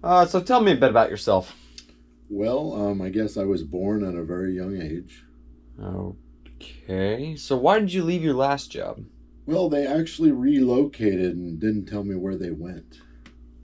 So tell me a bit about yourself. Well, I guess I was born at a very young age. Okay. So why did you leave your last job? Well, they actually relocated and didn't tell me where they went.